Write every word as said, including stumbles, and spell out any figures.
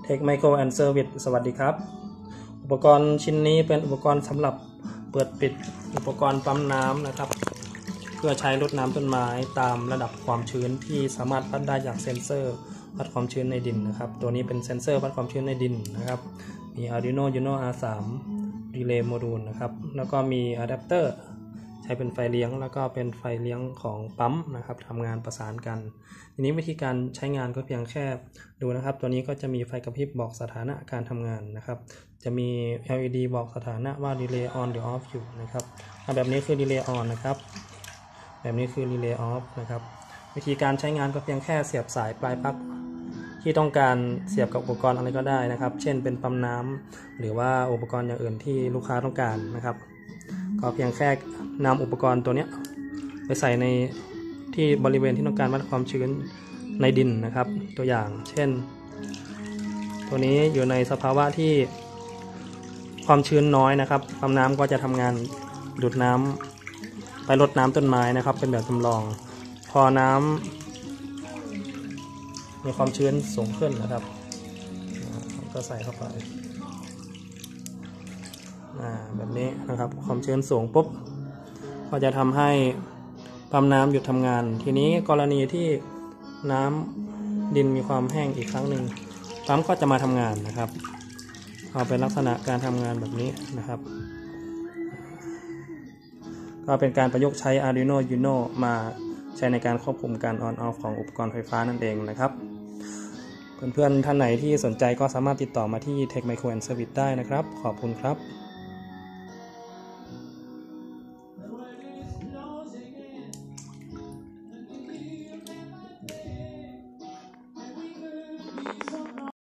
Tech Micro and Service สวัสดีครับอุปกรณ์ชิ้นนี้เป็นอุปกรณ์สำหรับเปิดปิดอุปกรณ์ปั๊มน้ำนะครับเพื่อใช้รดน้ำต้นไม้ตามระดับความชื้นที่สามารถวัดได้จากเซ็นเซอร์วัดความชื้นในดินนะครับตัวนี้เป็นเซ็นเซอร์วัดความชื้นในดินนะครับมี Arduino Uno อาร์ ทรี Relay Module นะครับแล้วก็มีอะแดปเตอร์ใช้เป็นไฟเลี้ยงแล้วก็เป็นไฟเลี้ยงของปั๊มนะครับทำงานประสานกันทีนี้วิธีการใช้งานก็เพียงแค่ดูนะครับตัวนี้ก็จะมีไฟกระพริบบอกสถานะการทำงานนะครับจะมี แอล อี ดี บอกสถานะว่า Relay on หรือ off อยู่นะครับแบบนี้คือ Relay on นะครับแบบนี้คือ Relay off นะครับวิธีการใช้งานก็เพียงแค่เสียบสายปลายปลั๊กที่ต้องการเสียบกับอุปกรณ์อะไรก็ได้นะครับเช่นเป็นปั๊มน้ำหรือว่าอุปกรณ์อย่างอื่นที่ลูกค้าต้องการนะครับก็เพียงแค่นำอุปกรณ์ตัวนี้ไปใส่ในที่บริเวณที่ต้องการวัดความชื้นในดินนะครับตัวอย่างเช่นตัวนี้อยู่ในสภาวะที่ความชื้นน้อยนะครับปั๊มน้ำก็จะทำงานดูดน้ำไปรดน้ำต้นไม้นะครับเป็นแบบจำลองพอน้ำมีความชื้นสูงขึ้นนะครับก็ใส่เข้าไปแบบนี้นะครับความชื้นสูงปุ๊บก็จะทำให้ปั๊มน้ำหยุดทำงานทีนี้กรณีที่น้ำดินมีความแห้งอีกครั้งหนึ่งปั๊มก็จะมาทำงานนะครับเอาเป็นลักษณะการทำงานแบบนี้นะครับก็เป็นการประยุกต์ใช้ Arduino Uno มาใช้ในการควบคุมการ on off ของอุปกรณ์ไฟฟ้านั่นเองนะครับเพื่อนๆท่านไหนที่สนใจก็สามารถติดต่อมาที่ Tech Micro and Service ได้นะครับขอบคุณครับ